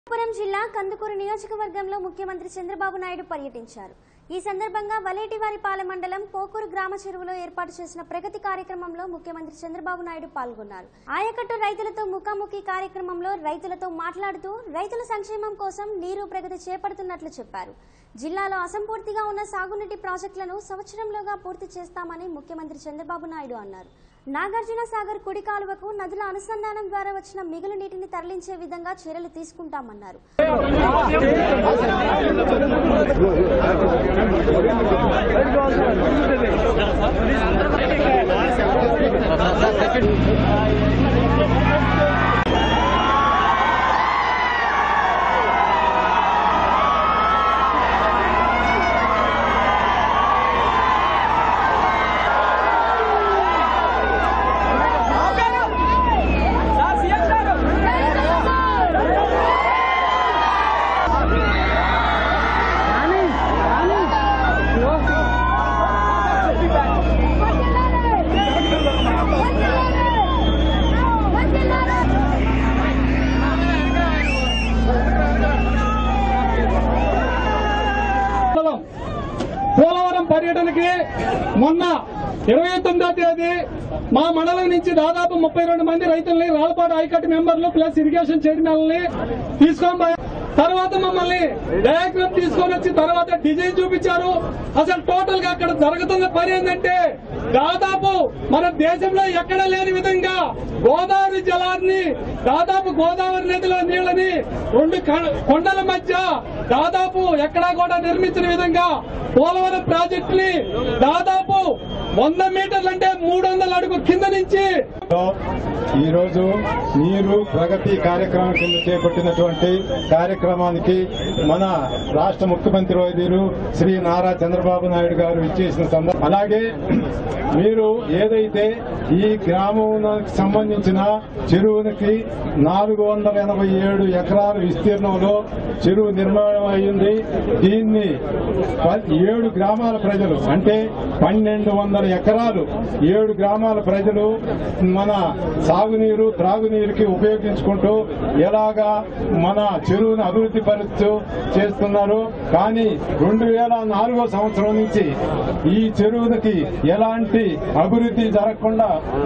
పురం జిల్లా కందుకూరు నియోజకవర్గంలో ముఖ్యమంత్రి చంద్రబాబు నాయుడు పర్యటించారు. ఈ సందర్భంగా వలేటివారిపాలెం మండలం పోకూరు గ్రామ చెరువులో ఏర్పాటు చేసిన ప్రగతి కార్యక్రమంలో ముఖ్యమంత్రి చంద్రబాబు నాయుడు పాల్గొన్నారు. ఆయకట్టు రైతులతో ముఖాముఖి కార్యక్రమంలో రైతులతో మాట్లాడుతూ రైతుల సంక్షేమం కోసం నీరు ప్రగతి చేపడుతున్నట్లు చెప్పారు. జిల్లాలో అసంపూర్తిగా ఉన్న సాగునీటి ప్రాజెక్టులను సంవత్సరంలోగా పూర్తి చేస్తామని ముఖ్యమంత్రి చంద్రబాబు నాయుడు అన్నారు. నాగార్జున సాగర్ కుడి కాలువకు నదుల అనుసంధానం ద్వారా వచ్చిన మిగులు నీటిని తరలించే విధంగా చర్యలు తీసుకుంటామన్నారు. పోలవరం పర్యటనకి మొన్న 29వ తేదీ మా మండలం నుంచి దాదాపు 32 మంది రైతుల్ని రాళ్లపాడు ఆయకట్టు మెంబర్లు ప్లస్ ఇరిగేషన్ చైర్మన్ని తీసుకొని తర్వాత మమ్మల్ని డయాగ్రామ్ తీసుకొని వచ్చి తర్వాత డిజైన్ చూపించారు. అసలు టోటల్ గా అక్కడ జరుగుతున్న పని ఏంటంటే దాదాపు మన దేశంలో ఎక్కడ లేని విధంగా గోదావరి జలాన్ని దాదాపు గోదావరి నదిలో నీళ్లని 2 కొండల మధ్య దాదాపు ఎక్కడా కూడా నిర్మించిన విధంగా పోలవరం ప్రాజెక్టు ని దాదాపు 100 మీటర్లు అంటే 300 అడుగు కింద నుంచి ఈ రోజు నీరు ప్రగతి కార్యక్రమం కింద చేపట్టినటువంటి కార్యక్రమానికి మన రాష్ట్ర ముఖ్యమంత్రి వర్యులు శ్రీ నారా చంద్రబాబు నాయుడు గారు ఇచ్చేసిన సందర్భం. అలాగే మీరు ఏదైతే ఈ గ్రామానికి సంబంధించిన చెరువునికి 487 ఎకరాల విస్తీర్ణంలో చెరువు నిర్మాణం అయింది. దీన్ని 7 గ్రామాల ప్రజలు అంటే 1200 ఎకరాలు 7 గ్రామాల ప్రజలు మన సాగునీరు త్రాగునీరుకి ఉపయోగించుకుంటూ ఎలాగా మన చెరువును అభివృద్ధి పరుస్తూ చేస్తున్నారు. కానీ 2004వ సంవత్సరం నుంచి ఈ చెరువుకి ఎలాంటి అభివృద్ధి జరగకుండా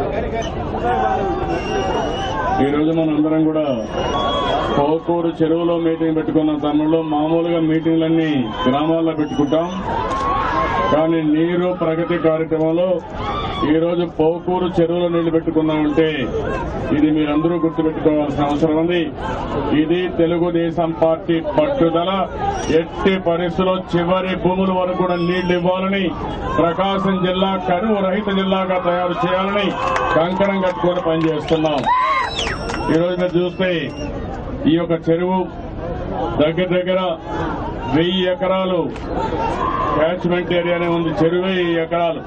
ఈ రోజు మనందరం కూడా పోకూరు చెరువులో మీటింగ్ పెట్టుకున్న తమిళలో మామూలుగా మీటింగ్లన్నీ గ్రామాల్లో పెట్టుకుంటాం. కానీ నీరు ప్రగతి కార్యక్రమంలో ఈ రోజు పోకూరు చెరువులో నీళ్లు పెట్టుకున్నామంటే ఇది మీరందరూ గుర్తుపెట్టుకోవాల్సిన అవసరం ఉంది. ఇది తెలుగుదేశం పార్టీ పట్టుదల. ఎట్టి పరిస్థితుల్లో చివరి భూముల వరకు కూడా నీళ్లు ఇవ్వాలని, ప్రకాశం జిల్లా కరువు రహిత జిల్లాగా తయారు చేయాలని కంకణం కట్టుకొని పనిచేస్తున్నాం. ఈ రోజు మీరు చూస్తే ఈ యొక్క చెరువు దగ్గర దగ్గర 1000 ఎకరాలు క్యాచ్మెంట్ ఏరియానే ఉంది. చెరువు 1000 ఎకరాలు,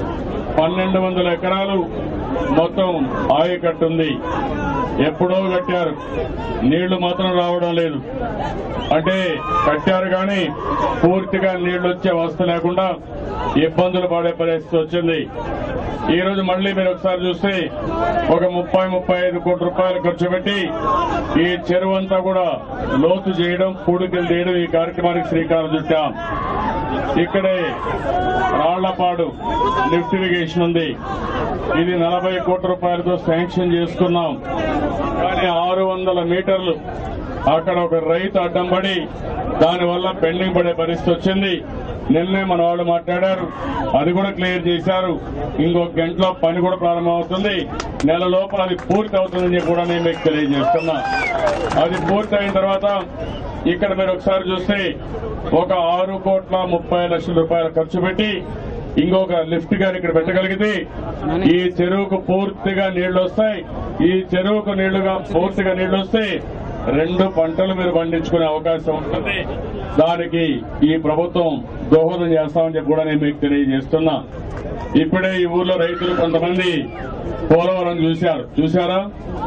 1200 ఎకరాలు మొత్తం ఆయకట్టు ఉంది. ఎప్పుడో కట్టారు, నీళ్లు మాత్రం రావడం లేదు. అంటే కట్టారు కానీ పూర్తిగా నీళ్లు వచ్చే అవస్థ లేకుండా ఇబ్బందులు పడే పరిస్థితి వచ్చింది. ఈ రోజు మళ్లీ మీరు ఒకసారి చూస్తే ఒక 30-35 కోట్ల రూపాయలు ఖర్చు పెట్టి ఈ చెరువు అంతా కూడా లోతు చేయడం, పూడికలు తీయడం ఈ కార్యక్రమానికి శ్రీకారం చుట్టాం. ఇక్కడే రాళ్లపాడు లిఫ్ట్ ఇరిగేషన్ ఉంది. ఇది 40 కోట్ల రూపాయలతో శాంక్షన్ చేసుకున్నాం. కానీ 600 మీటర్లు అక్కడ ఒక రైతు అడ్డం పడి దానివల్ల పెండింగ్ పడే పరిస్థితి వచ్చింది. నిన్నే మన వాళ్ళు మాట్లాడారు, అది కూడా క్లియర్ చేశారు. ఇంకొక గంటలో పని కూడా ప్రారంభమవుతుంది. నెల లోపల అది పూర్తి అవుతుందని కూడా నేను మీకు తెలియజేస్తున్నా. అది పూర్తి అయిన తర్వాత ఇక్కడ మీరు ఒకసారి చూస్తే ఒక 6,30,00,000 రూపాయలు ఖర్చు పెట్టి ఇంకొక లిఫ్ట్ గారు ఇక్కడ పెట్టగలిగితే ఈ చెరువుకు పూర్తిగా నీళ్లు వస్తాయి. ఈ చెరువుకు పూర్తిగా నీళ్లు వస్తే 2 పంటలు మీరు పండించుకునే అవకాశం ఉంటుంది. దానికి ఈ ప్రభుత్వం దోహదం చేస్తామని చెప్పి కూడా నేను మీకు తెలియజేస్తున్నా. ఇప్పుడే ఈ ఊర్లో రైతులు కొంతమంది పోలవరం చూశారా?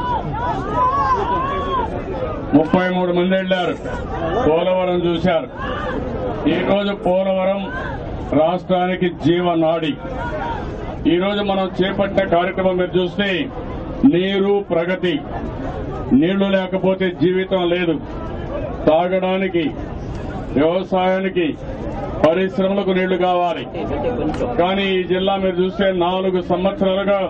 33 మంది వెళ్లారు, పోలవరం చూశారు. ఈ రోజు పోలవరం రాష్ట్రానికి జీవనాడి. ఈ రోజు మనం చేపట్టిన కార్యక్రమం మీరు చూస్తే నీరు ప్రగతి. నీళ్లు లేకపోతే జీవితం లేదు. తాగడానికి, వ్యవసాయానికి, పరిశ్రమలకు నీళ్లు కావాలి. కానీ ఈ జిల్లా మీరు చూస్తే 4 సంవత్సరాలుగా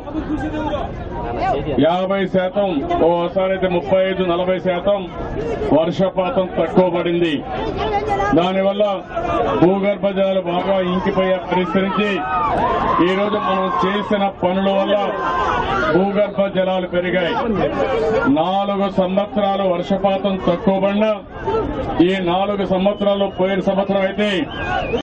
50%, ఓసారి అయితే 35-40% వర్షపాతం తక్కువ పడింది. దానివల్ల భూగర్భ జలాలు బాగా ఇంకిపోయే పరిస్థితి. ఈ రోజు మనం చేసిన పనుల వల్ల భూగర్భ జలాలు పెరిగాయి. 4 సంవత్సరాలు వర్షపాతం తక్కువ పడినా ఈ 4 సంవత్సరాలు పోయిన సంవత్సరం అయితే